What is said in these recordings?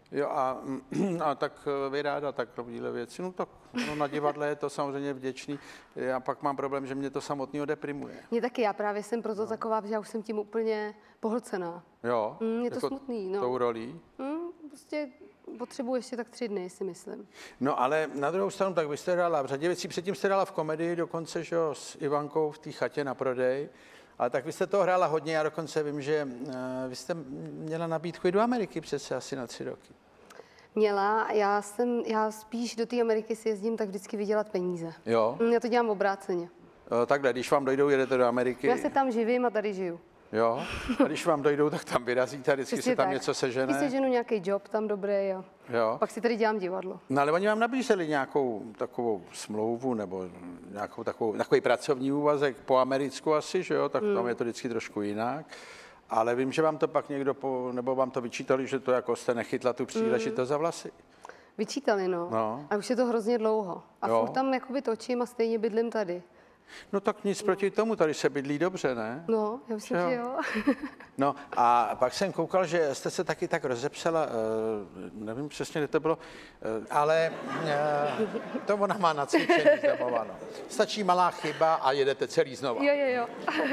Jo, a tak vy ráda takovéhle věci. No tak na divadle je to samozřejmě vděčný. Já pak mám problém, že mě to samotného deprimuje. Mě taky, já právě jsem proto taková, že já už jsem tím úplně pohlcená. Jo? Je to jako smutný, no. Tou rolí? Prostě potřebuji ještě tak 3 dny, si myslím. No ale na druhou stranu, tak vy jste hrála v řadě věcí, předtím jste hrála v komedii, dokonce, že jo, s Ivankou v té chatě na prodej. Ale tak vy jste toho hrála hodně, já dokonce vím, že vy jste měla nabídku i do Ameriky přece asi na 3 roky. Měla, já spíš do té Ameriky si jezdím tak vždycky vydělat peníze. Jo? Já to dělám obráceně. Takhle, když vám dojdou, jedete do Ameriky. Já se tam živím a tady žiju. Jo? A když vám dojdou, tak tam vyrazíte a vždycky Přesně se tam tak. něco sežene. Když seženu nějaký job tam dobrý, jo. Jo. Pak si tady dělám divadlo. No ale oni vám nabízeli nějakou takovou smlouvu nebo takový pracovní úvazek po americku asi, že jo? Tak tam je to vždycky trošku jinak. Ale vím, že vám to pak někdo, nebo vám to vyčítali, že to jako jste nechytla tu příležitost za vlasy. Vyčítali, no. A už je to hrozně dlouho. A furt tam jakoby točím a stejně bydlím tady. No tak nic proti tomu, tady se bydlí dobře, ne? No, já myslím, že jo. No a pak jsem koukal, že jste se taky tak rozepsala, nevím přesně, kde to bylo, ale to ona má nacvičený zamováno. Stačí malá chyba a jedete celý znova. Jo.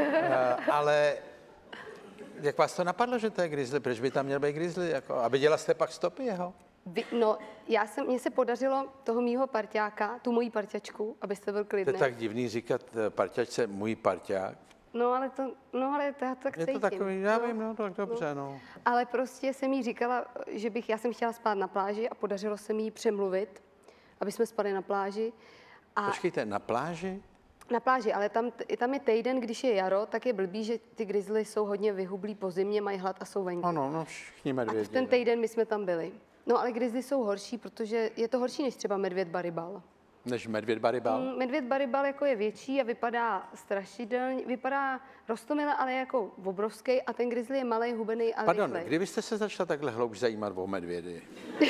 Ale jak vás to napadlo, že to je Grizzly? Proč by tam měl být Grizzly? Jako, a viděla jste pak stopy jeho? No, mně se podařilo toho mýho parťáka, tu moji parťačku, abyste byl klidný. To je tak divný říkat parťačce můj parťák. No, ale to já tak je cítím. To takový, já vím, no, tak dobře, no. Ale prostě jsem jí říkala, že já jsem chtěla spát na pláži a podařilo se mi jí přemluvit, aby jsme spali na pláži. A počkejte, na pláži? Na pláži, ale tam je týden, když je jaro, tak je blbý, že ty grizzly jsou hodně vyhublí po zimě, mají hlad a jsou venku. Ano, no všichni medvědi. A v ten týden my jsme tam byli. No ale grizzly jsou horší, protože je to horší než třeba medvěd baribal. Než medvěd baribal? Medvěd baribal jako je větší a vypadá strašidelně, vypadá roztomile, ale jako obrovský a ten grizzly je malý, hubený a Pardon, rychlej. kdy byste se začala takhle hloubš zajímat o medvědy?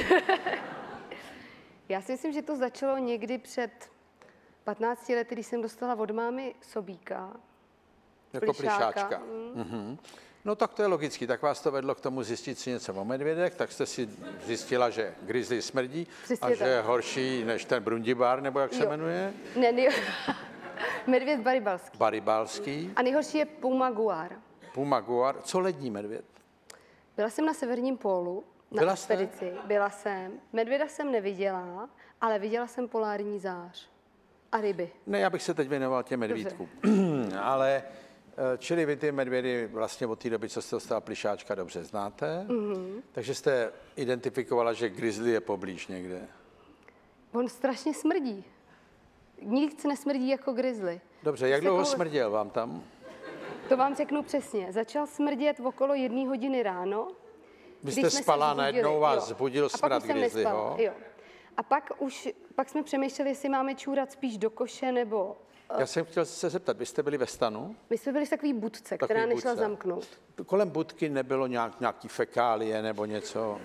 Já si myslím, že to začalo někdy před 15 lety, když jsem dostala od mámy sobíka. Jako plišáčka. No tak to je logicky, tak vás to vedlo k tomu zjistit si něco o medvědech, tak jste si zjistila, že grizzly smrdí a že je horší než ten brundibár, nebo jak se jmenuje? Ne, medvěd baribalský. Baribalský. A nejhorší je puma guar. Puma guar. Co lední medvěd? Byla jsem na severním pólu, na expedici. Byla jsem. Medvěda jsem neviděla, ale viděla jsem polární zář. A ryby. Ne, já bych se teď věnoval těm medvídkům. Ale čili vy ty medvědy vlastně od té doby, co jste dostala plišáčka, dobře znáte. Takže jste identifikovala, že grizzly je poblíž někde. On strašně smrdí. Nic nesmrdí jako grizzly. Dobře, jak dlouho smrděl vám tam? To vám řeknu přesně. Začal smrdět okolo 1 hodiny ráno. Vy jste spala, najednou vás zbudil smrad grizzlyho. Jo. A pak jsme přemýšleli, jestli máme čůrat spíš do koše, nebo... Já jsem chtěl se zeptat, vy jste byli ve stanu? My jsme byli v takové budce, která nešla zamknout. Kolem budky nebylo nějaký fekálie nebo něco?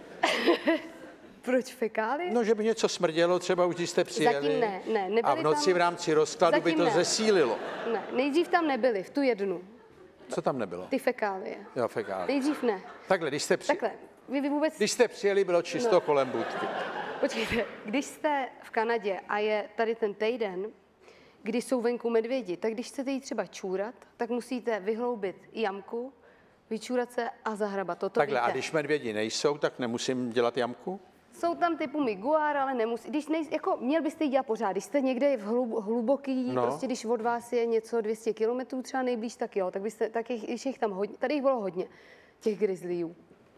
Proč fekálie? No, že by něco smrdělo, třeba už když jste přijeli. Zatím ne. A v noci tam... v rámci rozkladu by to zesílilo. Ne, nejdřív tam nebyli, v tu jednu. Co tam nebylo? Ty fekálie. Jo, fekálie. Nejdřív ne. Takhle, když jste přijeli. Takhle, vy vůbec... Když jste přijeli, bylo čisto kolem budky. Počkejte, když jste v Kanadě a je tady ten týden, kdy jsou venku medvědi, tak když chcete jít třeba čůrat, tak musíte vyhloubit jamku, vyčůrat se a zahrabat. Toto takhle, víte. A když medvědi nejsou, tak nemusím dělat jamku? Jsou tam typu miguár, ale nemusí. Měl byste ji dělat pořád. Když jste někde v hluboký, prostě když od vás je něco 200 kilometrů třeba nejblíž, tak jo, když jich tam hodně, tady jich bylo hodně, těch grizzlyů.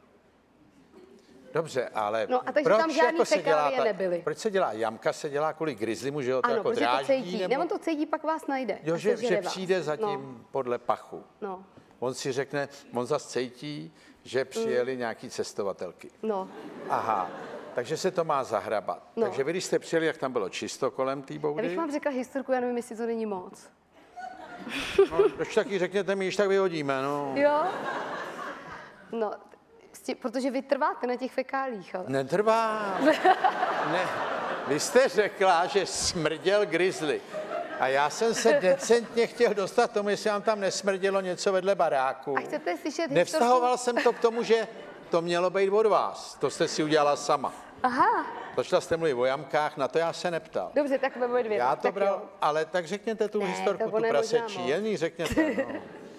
Dobře, ale no a takže proč tam žádný fekálie nebyly. Proč se dělá jamka? Se dělá kvůli grizzlymu, že jo? To ano, jako dráždí, to cítí. Nebo on to cítí, pak vás najde. Jo, že přijde zatím podle pachu. No. On si řekne, on zase cítí, že přijeli nějaký cestovatelky. No. Aha, takže se to má zahrabat. No. Takže vy, když jste přijeli, jak tam bylo čisto kolem té boudy? Já bych vám řekla historku, já nevím, jestli to není moc. No, když taky řekněte mi, když tak vyhodíme, no. Jo? No, protože vy trváte na těch fekálích, ale... Netrvám. Ne. Vy jste řekla, že smrděl grizzly. A já jsem se decentně chtěl dostat k tomu, jestli vám tam nesmrdělo něco vedle baráku. A chcete slyšet Nevztahoval jsem to k tomu, že to mělo být od vás. To jste si udělala sama. Aha, Začala jste mluvit o jamkách, na to já se neptal. dobře, tak ve obě dvě. Já to tak bral, jo. ale tak řekněte tu Ne, historku, to tu ono je možná prasečí. moc. Jen ji řekněte. No.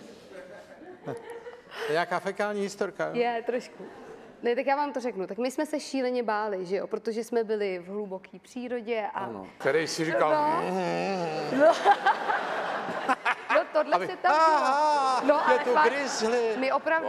To je nějaká fekální historka. Jo? Je, trošku. Ne, tak já vám to řeknu. Tak my jsme se šíleně báli, že jo, protože jsme byli v hluboké přírodě a... Ano. Který si říkal... No tohle se tam Aha, no, je ale tu fakt, grizzly. my opravdu,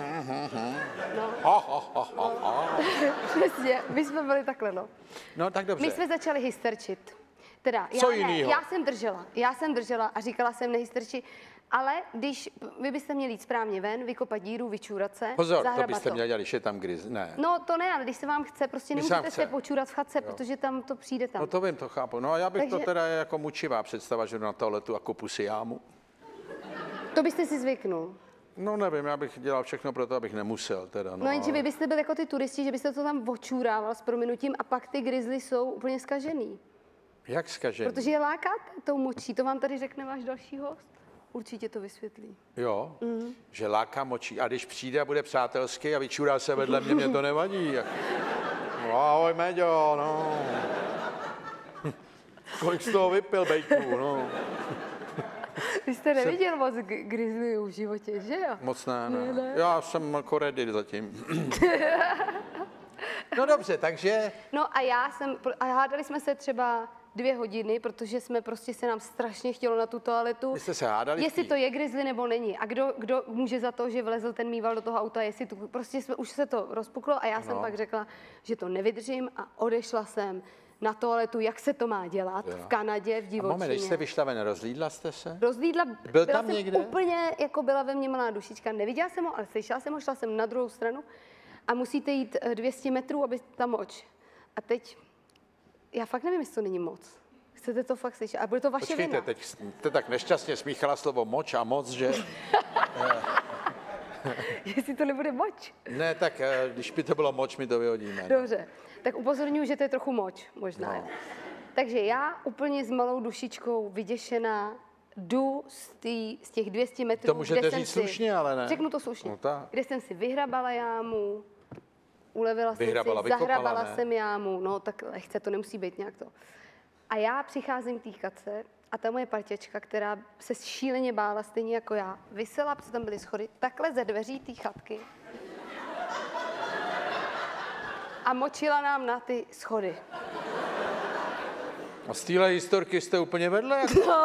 přesně, my jsme byli takhle, no. No tak dobře. My jsme začali hysterčit. Teda, Co já, jinýho? já jsem držela a říkala jsem nehysterči, ale když vy byste měli jít správně ven, vykopat díru, vyčůrat se, Pozor, to zahrabat byste měli dělat, když je tam grizzly. Ne. No to ne, ale když se vám chce, prostě Když se vám nemůžete chce. se počůrat v chatce, protože tam to přijde tam. No to vím, to chápu. No a já bych to Takže- teda jako mučivá představa, že jdu na toaletu a kopu si jámu. To byste si zvyknul. No nevím, já bych dělal všechno pro to, abych nemusel teda. No jenže vy byste byli jako ty turisti, že byste to tam očůrával s prominutím a pak ty grizzly jsou úplně zkažený. Jak zkažený? Protože je lákáte tou močí, to vám tady řekne váš další host. Určitě to vysvětlí. Jo, že láká močí. A když přijde a bude přátelský a vyčurá se vedle mě, mě to nevadí. No, ahoj, Meďo, no. Kolik z toho vypil, bejku, no. Vy jste neviděl moc grizzlyů v životě, že jo? Moc ne, Ne. ne. Já jsem jako ready zatím. No dobře, takže... No a hádali jsme se třeba 2 hodiny, protože jsme prostě se nám strašně chtělo na tu toaletu. Vy jste se hádali? Jestli to je grizzly nebo není. A kdo může za to, že vlezl ten mýval do toho auta, jestli tu, prostě už se to rozpuklo a já jsem pak řekla, že to nevydržím a odešla jsem na toaletu, jak se to má dělat v Kanadě, v A divočině. moment, když jste vyšla ven, rozlídla jste se? Rozlídla, Byl byla tam jsem někde? úplně, jako byla ve mně malá dušička. Neviděla jsem ho, ale slyšela jsem ho, šla jsem na druhou stranu a musíte jít 200 metrů, aby ta moč. A teď, já fakt nevím, jestli to není moc. Chcete to fakt slyšet? A bude to vaše Počkejte, vina. teď jste tak nešťastně smíchala slovo moč a moc, že... Jestli to nebude moč. Ne, tak když by to bylo moč, my to vyhodíme. No. Dobře, tak upozorňuji, že to je trochu moč, možná. No. Jo. Takže já úplně s malou dušičkou vyděšená jdu z těch 200 metrů, To můžete kde jsem říct si, slušně, ale ne. Řeknu to slušně. No tak. Kde jsem si vyhrabala jámu, ulevila jsem Vyhrabala, si, vykopala, zahrabala ne? jsem jámu, no tak lehce, to nemusí být nějak to. A já přicházím k té chatce a ta moje parťačka, která se šíleně bála, stejně jako já, visela, protože tam byly schody, takhle ze dveří té chatky a močila nám na ty schody. A z téhle historky jste úplně vedle?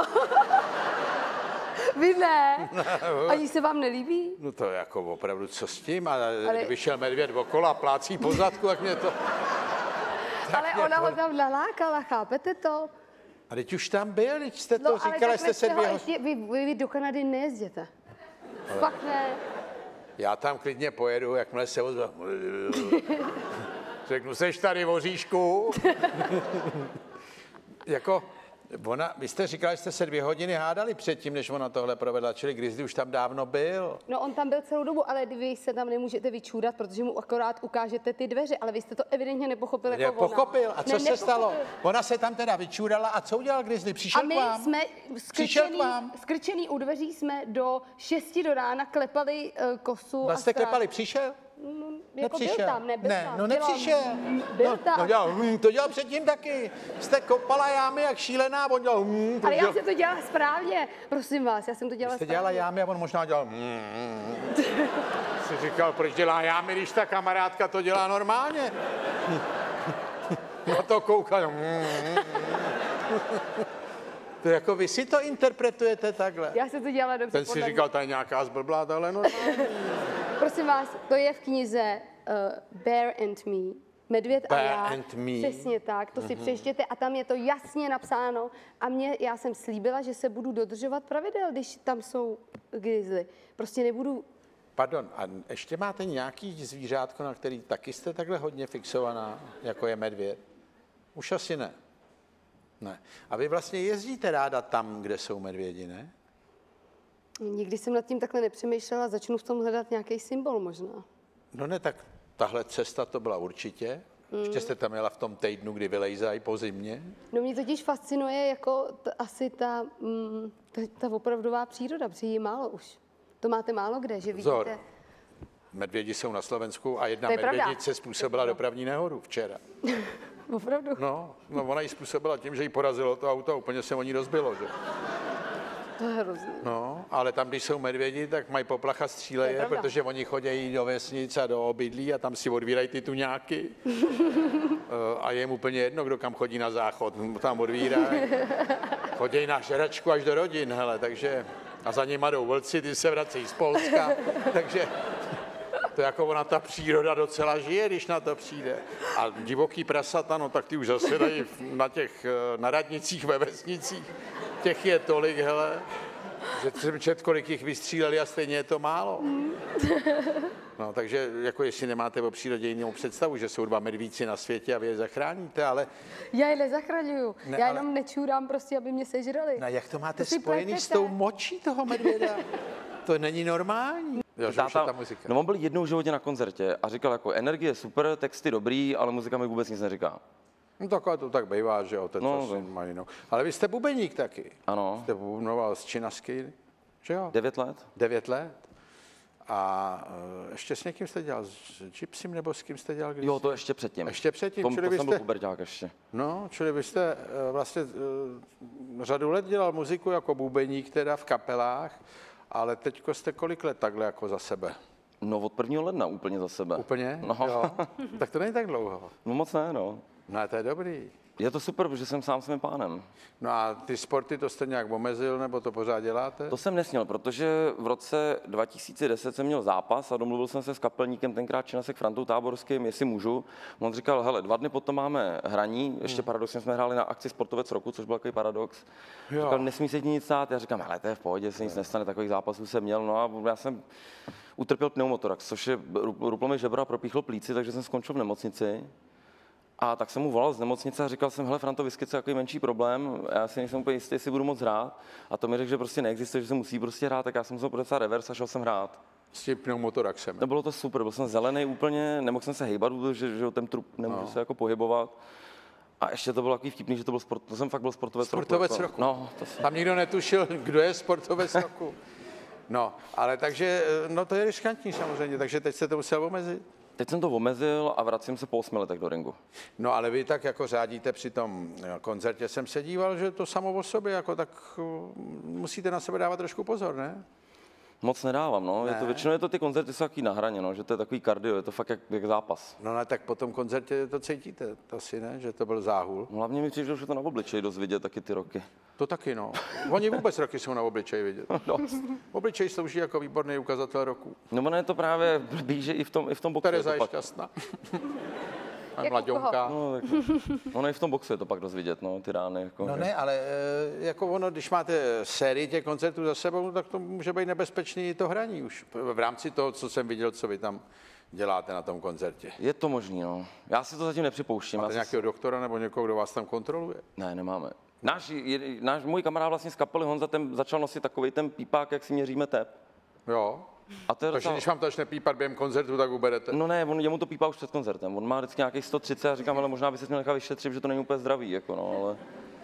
Vy ne? Ani se vám nelíbí? No to je jako opravdu, co s tím? Ale... Ale- vyšel medvěd okolo a plácí po zadku, jak mě to... Ale ona ho tam nalákala, chápete to? A teď už tam byl, teď jste to No, ale říkala, takhle jste se ho 2 ještě, vy do Kanady nejezděte. Fakt ne. Já tam klidně pojedu, jakmile se ozve. Řeknu, seš tady voříšku? Jako, vy jste říkala, že jste se 2 hodiny hádali předtím, než ona tohle provedla, čili Grizzly už tam dávno byl. No on tam byl celou dobu, ale vy se tam nemůžete vyčůrat, protože mu akorát ukážete ty dveře, ale vy jste to evidentně nepochopil jako ona. Nepochopil. A co Ne, se stalo? nepochopil. Ona se tam teda vyčůrala a co udělal Grizzly? Přišel A my k vám? jsme Přišel k vám? skrčený u dveří jsme do 6 do rána klepali kosu Vás a jste strach. klepali, přišel? Jako byl tam, nebyl ne, tam. no Dělal- nepřišel. Byl tam. No dělal, to dělal předtím taky. Jste kopala jámy jak šílená, on dělal, Ale já jsem to dělala správně, prosím vás, já jsem to dělala Jste dělala správně. jámy a on možná dělal, Jsi říkal, proč dělá jámy, když ta kamarádka to dělá normálně. No to koukal, To jako vy si to interpretujete takhle. Já jsem to dělala dobře. Ten si podle říkal, to je nějaká zblblá, tohle normálně. Prosím vás, to je v knize Bear and Me. Medvěd a Bear já. and Me. Přesně tak, to si přečtěte a tam je to jasně napsáno. A já jsem slíbila, že se budu dodržovat pravidel, když tam jsou grizzly. Prostě nebudu... Pardon, a ještě máte nějaký zvířátko, na který taky jste takhle hodně fixovaná, jako je medvěd? Už asi ne. Ne. A vy vlastně jezdíte ráda tam, kde jsou medvědi, ne? Nikdy jsem nad tím takhle nepřemýšlela, začnu v tom hledat nějaký symbol možná. No ne, tak tahle cesta to byla určitě. Ještě jste tam jela v tom týdnu, kdy vylejzají po zimě. No mě totiž fascinuje jako asi ta opravdová příroda, protože ji málo už. To máte málo kde, že Vzor. vidíte... Medvědi jsou na Slovensku a jedna To je pravda. medvědice způsobila dopravní nehodu včera. Opravdu? No, ona ji způsobila tím, že jí porazilo to auto a úplně se o ní rozbilo, že? To je hrozný. No, ale tam, když jsou medvědi, tak mají poplach a stříleje, protože oni chodí do vesnic a do obydlí a tam si odvírají ty tuňáky. A je jim úplně jedno, kdo kam chodí na záchod, tam odvírají. Chodí na žeračku až do rodin, hele, takže... A za nima jdou vlci, ty se vracejí z Polska, takže... To jako ona, ta příroda docela žije, když na to přijde. A divoký prasata, no tak ty už zasedají na radnicích ve vesnicích. Těch je tolik, hele, že jsem čet, kolik jich vystříleli a stejně je to málo. No, takže jako jestli nemáte o přírodě jinou představu, že jsou 2 medvíci na světě a vy je zachráníte, ale... Já je nezachraňuju, já jenom nečůrám prostě, aby mě sežrali. No jak to máte spojený s tou močí toho medvěda? To není normální. Jo, Táta, no on byl jednou v životě na koncertě a říkal jako energie super, texty dobrý, ale muzika mi vůbec nic neříká. No takhle to tak bývá, že jo, mají, no. Ale vy jste bubeník taky. Ano. Jste bubnoval z Činasky, že jo? 9 let. 9 let. A ještě s někým jste dělal? S Gypsym nebo s kým jste dělal? Jo, to ještě předtím. Ještě předtím? To jsem byl puberťák ještě. No, čili vy jste vlastně řadu let dělal muziku jako bubeník teda v kapelách, ale teďko jste kolik let takhle jako za sebe? No od 1. ledna úplně za sebe. Úplně? No. Jo. Tak to není tak dlouho. No moc ne, no. No, to je dobrý. Je to super, protože jsem sám svým pánem. No a ty sporty, to jste nějak omezil, nebo to pořád děláte? To jsem nesměl, protože v roce 2010 jsem měl zápas a domluvil jsem se s kapelníkem tenkrát Činasek Frantou Táborským, jestli můžu. On říkal, hele, 2 dny potom máme hraní, ještě paradoxně jsme hráli na akci Sportovec roku, což byl takový paradox. Jo. Říkal, nesmí se ti nic stát, já říkám, hele, to je v pohodě, se nic nestane, takových zápasů jsem měl, no a já jsem utrpěl pneumotorax, což je ruplo mi žebro a propíchlo plíci, takže jsem skončil v nemocnici. A tak jsem mu volal z nemocnice a říkal jsem, hele Franto, vyskyt se takový menší problém, já si nejsem úplně jistý, jestli budu moc hrát. A to mi řekl, že prostě neexistuje, že se musí prostě hrát, tak já jsem musel podepsat revers a šel jsem hrát. S tím pneumotoraxem. No bylo to super, byl jsem zelený úplně, nemohl jsem se hejbat, protože ten trup nemůžu se jako pohybovat. A ještě to bylo takový vtipný, že to jsem fakt byl sportovec roku. Sportovec roku. No, tam nikdo netušil, kdo je sportovec roku. No, ale takže, no to je riskantní samozřejmě, takže teď jste to musel omezit. Teď jsem to omezil a vracím se po 8 letech do ringu. No ale vy tak jako řádíte při tom koncertě, jsem se díval, že to samo o sobě, jako tak musíte na sebe dávat trošku pozor, ne? Moc nedávám, no. Ne. Většinou je to ty koncerty jsou takový na hraně, no, že to je takový kardio, je to fakt jak zápas. No ne, tak po tom koncertě to cítíte, to si ne, že to byl záhul. No, hlavně mi přijde, že to na obličeji dost vidět taky ty roky. To taky, no. Oni vůbec roky jsou na obličeji vidět. Obličej slouží jako výborný ukazatel roku. No ono je to právě blbý, že i v tom boxu. Tereza je šťastná. A mladionka. No, tak, ono i v tom boxu je to pak dost vidět, no, ty rány. Jako, no ne, ale jako ono, když máte sérii těch koncertů za sebou, tak to může být nebezpečný to hraní už. V rámci toho, co jsem viděl, co vy tam děláte na tom koncertě. Je to možný, no. Já si to zatím nepřipouštím. Máte nějakého doktora nebo někoho, kdo vás tam kontroluje? Ne, nemáme. Můj kamarád vlastně z kapely Honza, ten začal nosit takový ten pípák, jak si měříme tep. Jo. A to je takže když vám to začne pípat během koncertu, tak uberete? No ne, jemu to pípá už před koncertem. On má vždycky nějakých 130 a říkám, ale možná by se měl nechat vyšetřit, že to není úplně zdravý, jako no, ale...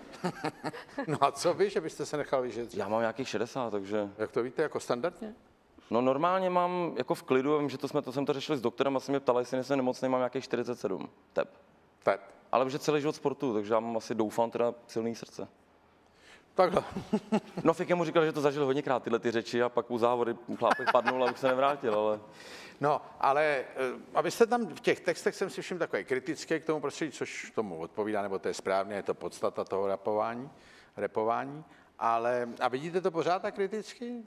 No a co vy, že byste se nechal vyšetřit? Já mám nějakých 60, takže... Jak to víte, jako standardně? No normálně mám jako v klidu, vím, že to jsem to řešili s doktorem a jsem mě ptal, jestli nejsem nemocný, mám nějakých 47 tep. Tep. Ale už je celý život sportu, takže já mám asi, doufám, teda silný srdce. Takhle. No Fik mu říkal, že to zažil hodněkrát tyhle ty řeči a pak u závody chlápek padnul a už se nevrátil, ale... No, ale abyste tam v těch textech jsem si všiml takový kritický k tomu prostředí, což tomu odpovídá, nebo to je správně, je to podstata toho rapování, ale a vidíte to pořád tak kriticky?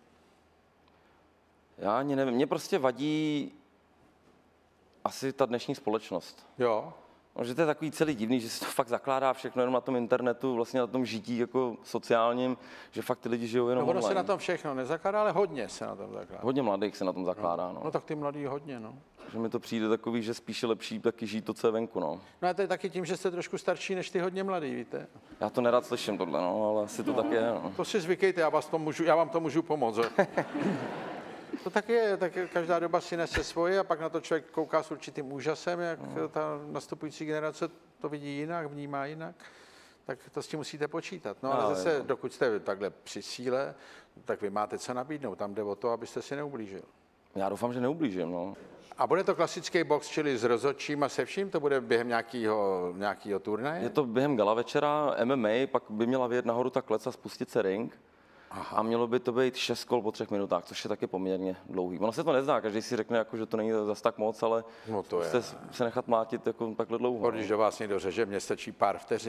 Já ani nevím, mě prostě vadí asi ta dnešní společnost. Jo. No, že to je takový celý divný, že se to fakt zakládá všechno jenom na tom internetu, vlastně na tom žití jako sociálním, že fakt ty lidi žijou jenom online. online. Se na tom všechno nezakládá, ale hodně se na tom zakládá. Hodně mladých se na tom zakládá, no. No tak ty mladí hodně, no. Že mi to přijde takový, že spíš je lepší taky žít to, co je venku, no. No a to je taky tím, že jste trošku starší než ty hodně mladý, víte? Já to nerad slyším tohle, no, ale asi to tak je, no. To si zvykejte, já vám to můžu pomoct. To tak je, tak každá doba si nese svoje a pak na to člověk kouká s určitým úžasem, jak ta nastupující generace to vidí jinak, vnímá jinak, tak to s tím musíte počítat. No ale zase, dokud jste takhle při síle, tak vy máte co nabídnout, tam jde o to, abyste si neublížil. Já doufám, že neublížím, no. A bude to klasický box, čili s rozhodčím a se vším? To bude během nějakého turnaje? Je to během gala večera MMA, pak by měla vyjet nahoru ta klec a spustit se ring. A mělo by to být 6 kol po 3 minutách, což je taky poměrně dlouhý. Ono se to nezdá, každý si řekne, jako, že to není zas tak moc, ale no to je. Se nechat mlátit jako takhle dlouho. Když do vás někdo řeže, mně stačí pár vteřin.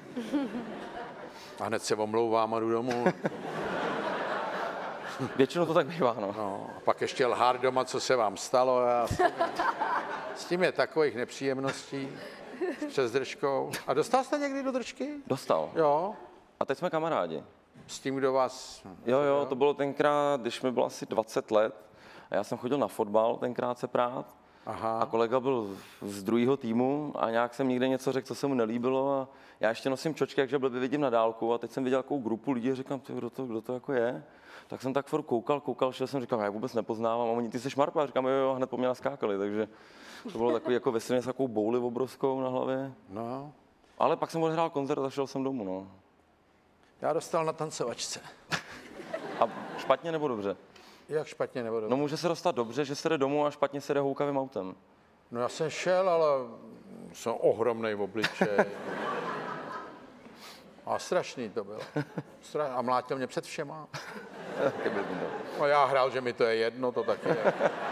A hned se omlouvám a jdu domů. Většinou to tak bývá, no. A pak ještě lhát doma, co se vám stalo. S tím je takových nepříjemností přes držkou. A dostal jste někdy do držky? Dostal. Jo. A teď jsme kamarádi. S tím, kdo vás... Jo, to bylo tenkrát, když mi bylo asi 20 let. A já jsem chodil na fotbal tenkrát se prát. Aha. A kolega byl z druhého týmu a nějak jsem někde něco řekl, co se mu nelíbilo. A já ještě nosím čočky, takže blbě vidím na dálku. A teď jsem viděl takovou grupu lidí a říkám, kdo to jako je? Tak jsem tak furt koukal, šel jsem, říkal, já vůbec nepoznávám. A oni, ty jsi šmarpa? A říkám, jo, hned po mě naskákali. Takže to bylo takový jako veselně s takovou bouli obrovskou na hlavě. No. Ale pak jsem odehrál koncert a šel jsem domů, no. Já dostal na tancovačce. A špatně nebo dobře? Jak špatně nebo dobře? No může se dostat dobře, že se jde domů a špatně se jde houkavým autem. No já jsem šel, ale jsem ohromnej v obličeji. A strašný to bylo. A mlátil mě před všema. No já hrál, že mi to je jedno, to taky je.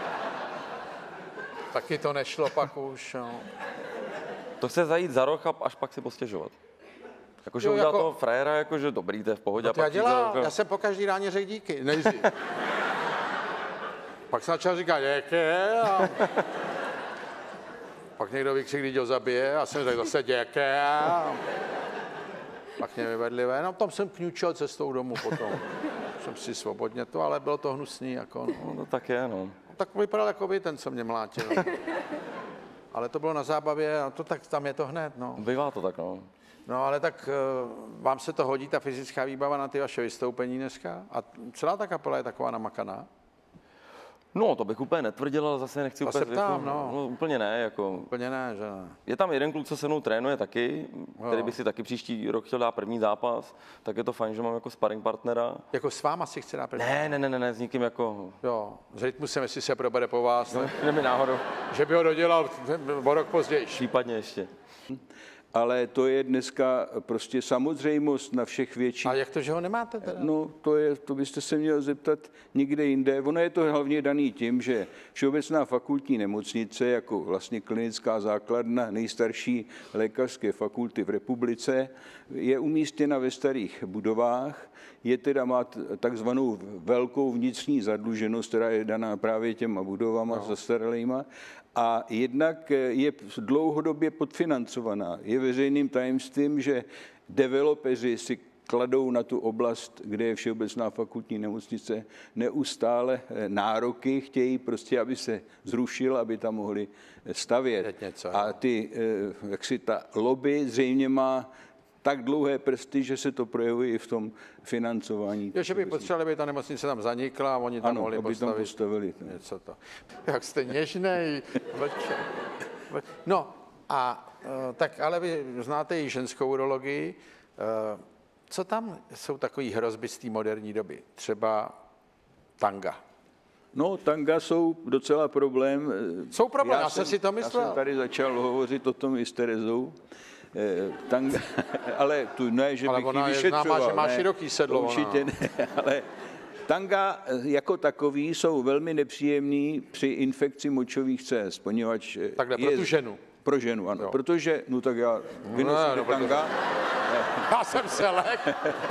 Taky to nešlo pak už. No. To chce zajít za roh a až pak si postěžovat. Jakože udělal toho frajera, jakože dobrý, to je v pohodě. No já jsem po každý ráně řekl díky, nejdřív. Pak jsem začal říkat děké a pak někdo vykřik, když ho zabije a jsem řekl zase děké a pak mě vyvedli ven. No tam jsem kňučel cestou domů potom. Jsem si svobodně to, ale bylo to hnusný. Jako, no. No tak je, no. Tak vypadal jako vy, ten, co mě mlátil. Ale to bylo na zábavě a to tak tam je to hned, no. Bývá to tak, no. No ale tak vám se to hodí, ta fyzická výbava na ty vaše vystoupení dneska? A celá ta kapela je taková namakaná? No, to bych úplně netvrdil, ale zase nechci úplně... Ptám, no. Úplně ne, jako... Úplně ne, že ne. Je tam jeden kluk, co se mnou trénuje taky, který by si taky příští rok chtěl dát první zápas, tak je to fajn, že mám jako sparring partnera. Jako s váma si chce dát první? Ne, s nikým jako... Jo, s Rytmusem, jestli se probere po vás. No, ne mi náhodou. Že by ho dodělal o rok později. Případně ještě. Ale to je dneska prostě samozřejmost na všech větších. A jak to, že ho nemáte teda? No, to byste se měl zeptat někde jinde. Ono je to hlavně daný tím, že Všeobecná fakultní nemocnice jako vlastně klinická základna nejstarší lékařské fakulty v republice je umístěna ve starých budovách. Má takzvanou velkou vnitřní zadluženost, která je daná právě těma budovama zastaralýma. A jednak je dlouhodobě podfinancovaná. Je veřejným tajemstvím, že developeři si kladou na tu oblast, kde je Všeobecná fakultní nemocnice, neustále nároky, chtějí prostě, aby se zrušil, aby tam mohli stavět. A ta lobby zřejmě má tak dlouhé prsty, že se to projevuje i v tom financování. Jo, že by potřebovali, aby ta nemocnice tam zanikla a oni tam mohli postavit něco to. Jak jste něžnej. No a tak ale vy znáte i ženskou urologii. Co tam jsou takové hrozby z té moderní doby? Třeba tanga. No, tanga jsou docela problém. Jsou problém, já jsem si to myslel. Já jsem tady začal hovořit o tom i s Terezou. Tanga, ale tu ne, že bych ji vyšetřoval. Ale ona je známá, že má široký sedlo. Určitě ne, ale tanga jako takový jsou velmi nepříjemný při infekci močových cest, poněvadž... Takhle, pro tu ženu. Pro ženu, ano. Jo. Protože, no tak já vynosím tanga. Já jsem se lek.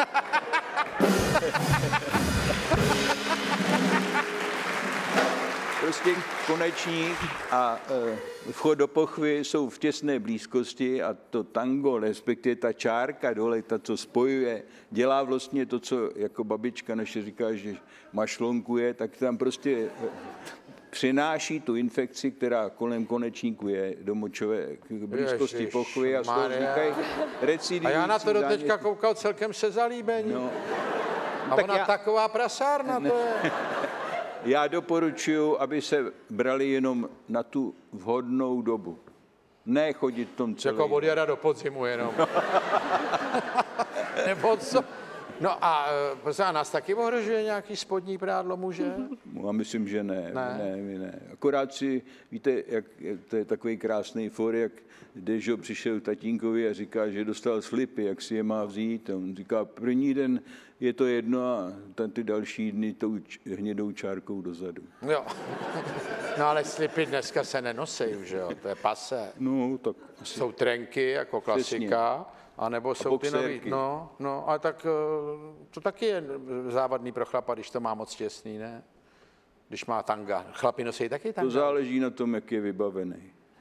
Prostě konečník a vchod do pochvy jsou v těsné blízkosti a to tango, respektive ta čárka dole, ta, co spojuje, dělá vlastně to, co jako babička naše říká, že mašlonkuje, tak tam prostě přináší tu infekci, která kolem konečníku je do močové blízkosti pochvy a z toho vznikají recidivní. A já na to doteďka koukal celkem se zalíbením. No. A tak ona taková prasárna to je. Já doporučuji, aby se brali jenom na tu vhodnou dobu. Ne chodit v tom celý. Jako od jara do podzimu jenom. Nebo co? No a pozná, nás taky ohrožuje nějaký spodní prádlo muže? Já myslím, že ne. Ne. Akorát si, víte, jak, to je takový krásný for, jak Dežo přišel k tatínkovi a říká, že dostal slipy, jak si je má vzít. A on říká, první den je to jedno a ty další dny tou hnědou čárkou dozadu. Jo. No ale slipy dneska se nenosí, že jo? To je pase. No, tak asi. Jsou trenky jako klasika. Přesně. A nebo jsou ty nový, no, ale tak to taky je závadný pro chlapa, když to má moc těsný, ne? Když má tanga. Chlapi nosí taky tanga. To záleží na tom, jak je vybavený.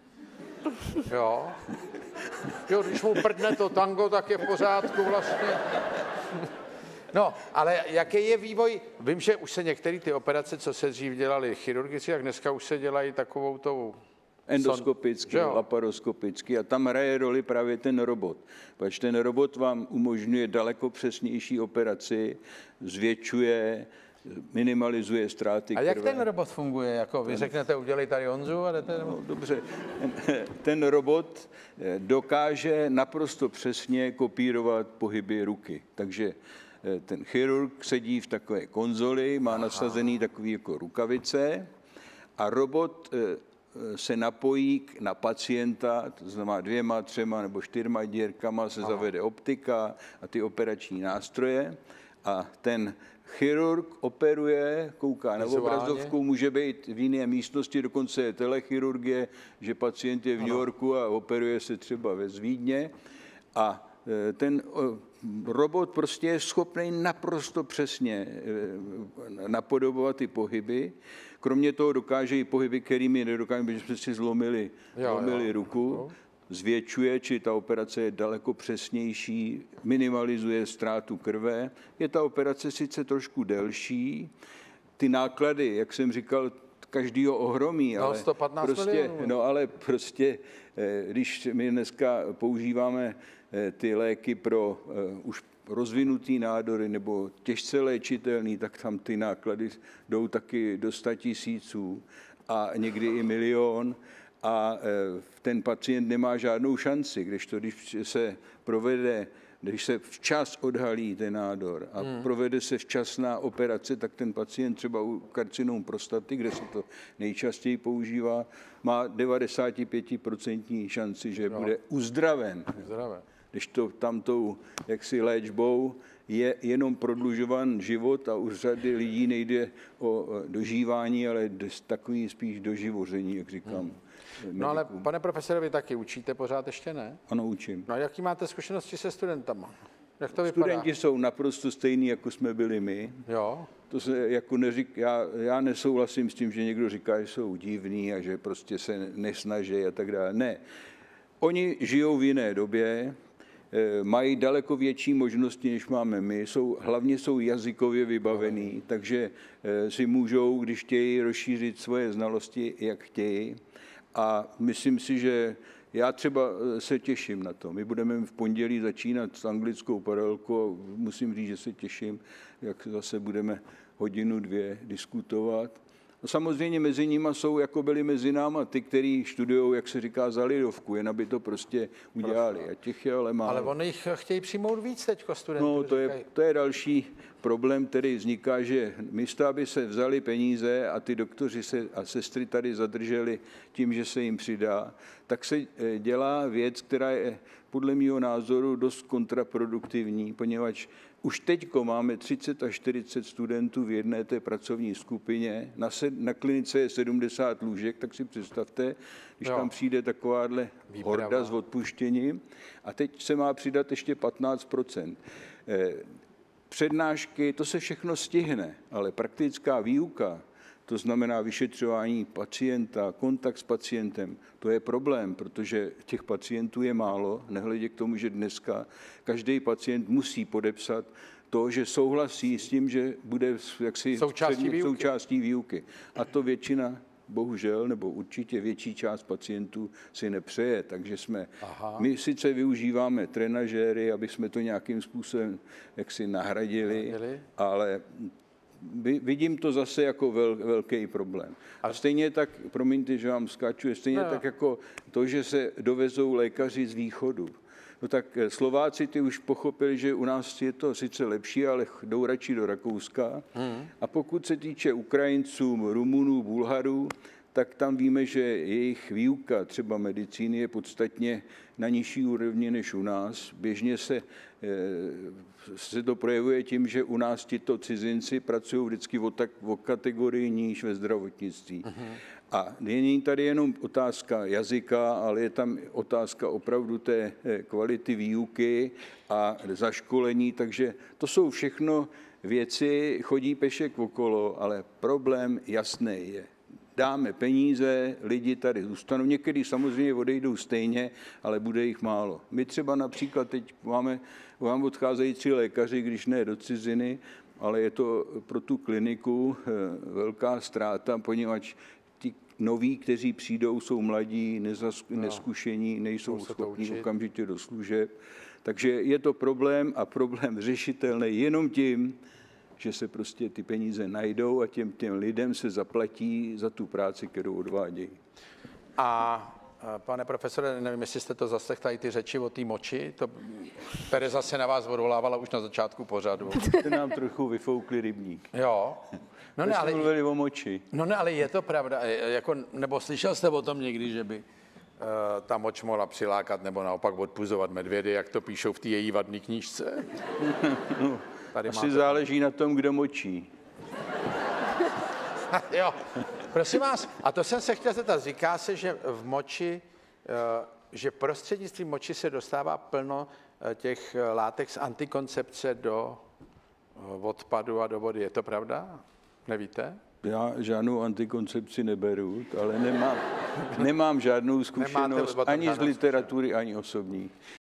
Jo, když mu prdne to tango, tak je v pořádku vlastně. No, ale jaký je vývoj? Vím, že už se některé ty operace, co se dřív dělaly chirurgicky, tak dneska už se dělají takovou tou... Endoskopicky, laparoskopicky a tam hraje roli právě ten robot. Protože ten robot vám umožňuje daleko přesnější operaci, zvětšuje, minimalizuje ztráty krve. A jak ten robot funguje? Jako vy řeknete, udělej tady Honzu a jdete... No, dobře, ten robot dokáže naprosto přesně kopírovat pohyby ruky. Takže ten chirurg sedí v takové konzoli, má nasazený takový jako rukavice a robot se napojí na pacienta, to znamená 2, 3 nebo 4 dírkama se zavede optika a ty operační nástroje a ten chirurg operuje, kouká na obrazovku, může být v jiné místnosti, dokonce je telechirurgie, že pacient je v New Yorku a operuje se třeba ve Vídně a ten robot prostě je schopný naprosto přesně napodobovat ty pohyby. Kromě toho dokáže i pohyby, kterými nedokážeme, protože jsme si zlomili ruku. Zvětšuje, či ta operace je daleko přesnější, minimalizuje ztrátu krve. Je ta operace sice trošku delší, ty náklady, jak jsem říkal, každýho ohromí, ale 115 milionů. Ale prostě, když my dneska používáme ty léky pro už rozvinutý nádory nebo těžce léčitelný, tak tam ty náklady jdou taky do 100 000 a někdy i 1 000 000 a ten pacient nemá žádnou šanci, když se provede, když se včas odhalí ten nádor a provede se včasná operace, tak ten pacient třeba u karcinom prostaty, kde se to nejčastěji používá, má 95% šanci, že bude uzdraven. Když to tamtou jaksi léčbou je jenom prodlužovan život a už řady lidí nejde o dožívání, ale takový spíš doživoření, jak říkám. No ale pane profesore, vy taky učíte pořád ještě, ne? Ano, učím. No a jaký máte zkušenosti se studentama? Jak to vypadá? Studenti jsou naprosto stejní, jako jsme byli my. Jo. To se jako já nesouhlasím s tím, že někdo říká, že jsou divní a že prostě se nesnaží a tak dále. Ne. Oni žijou v jiné době, mají daleko větší možnosti, než máme my, hlavně jsou jazykově vybavení, takže si můžou, když chtějí, rozšířit svoje znalosti, jak chtějí. A myslím si, že já třeba se těším na to. My budeme v pondělí začínat s anglickou paralelkou a musím říct, že se těším, jak zase budeme 1, 2 hodiny diskutovat. No samozřejmě mezi nimi jsou, jako byli mezi náma, ty, kteří studují, jak se říká, za lidovku, jen aby to prostě udělali. A těch je ale málo. Ale oni jich chtějí přijmout víc teďko studentů. No, to je další problém, který vzniká, že místo, aby se vzali peníze a ty doktoři a sestry tady zadrželi tím, že se jim přidá, tak se dělá věc, která je podle mého názoru dost kontraproduktivní, poněvadž už teďko máme 30 až 40 studentů v jedné té pracovní skupině. Na klinice je 70 lůžek, tak si představte, když tam přijde takováhle horda s odpuštěním. A teď se má přidat ještě 15%. Přednášky, to se všechno stihne, ale praktická výuka, to znamená vyšetřování pacienta, kontakt s pacientem, to je problém, protože těch pacientů je málo, nehledě k tomu, že dneska každý pacient musí podepsat to, že souhlasí s tím, že bude jaksi součástí výuky. A to většina, bohužel, nebo určitě větší část pacientů si nepřeje. Takže my sice využíváme trenažéry, aby jsme to nějakým způsobem jaksi nahradili, ale vidím to zase jako velký problém. A stejně tak, promiňte, že vám skáču, stejně tak jako to, že se dovezou lékaři z východu. No tak Slováci ty už pochopili, že u nás je to sice lepší, ale jdou radši do Rakouska. A pokud se týče Ukrajinců, Rumunů, Bulharů, tak tam víme, že jejich výuka třeba medicíny je podstatně na nižší úrovni než u nás. Běžně se to projevuje tím, že u nás tito cizinci pracují vždycky o kategorii níž ve zdravotnictví. A není tady jenom otázka jazyka, ale je tam otázka opravdu té kvality výuky a zaškolení, takže to jsou všechno věci, chodí pešek okolo, ale problém jasný je. Dáme peníze, lidi tady zůstanou, někdy samozřejmě odejdou stejně, ale bude jich málo. My třeba například teď vám odcházejí 3 lékaři, když ne do ciziny, ale je to pro tu kliniku velká ztráta, poněvadž ti noví, kteří přijdou, jsou mladí, neskušení, nejsou schopní okamžitě do služeb. Takže je to problém a problém řešitelný jenom tím, že se prostě ty peníze najdou a těm lidem se zaplatí za tu práci, kterou odvádějí. A pane profesore, nevím, jestli jste to zaslech tady ty řeči o té moči, to Tereza se na vás odvolávala už na začátku pořadu. Jste nám trochu vyfoukli rybník. Jo. No ne, ale mluvili o moči. No ne, ale je to pravda, jako, nebo slyšel jste o tom někdy, že by ta moč mohla přilákat nebo naopak odpuzovat medvědy, jak to píšou v té její vadné knížce? No, asi záleží na tom, kdo močí. Jo, prosím vás, a to jsem se chtěl zeptat, říká se, že v moči, že prostřednictvím moči se dostává plno těch látek z antikoncepce do odpadu a do vody. Je to pravda? Nevíte? Já žádnou antikoncepci neberu, ale nemám žádnou zkušenost ani z literatury, ani osobní.